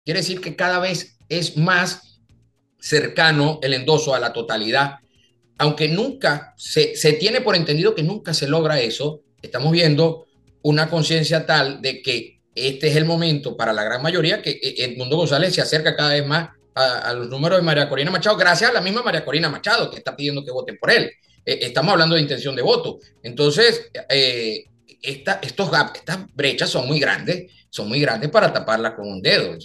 Quiere decir que cada vez es más cercano el endoso a la totalidad, aunque nunca se tiene por entendido que nunca se logra eso. Estamos viendo una conciencia tal de que este es el momento para la gran mayoría que Edmundo González se acerca cada vez más a los números de María Corina Machado, gracias a la misma María Corina Machado que está pidiendo que voten por él. Estamos hablando de intención de voto. Entonces, estos gaps, estas brechas son muy grandes para taparlas con un dedo.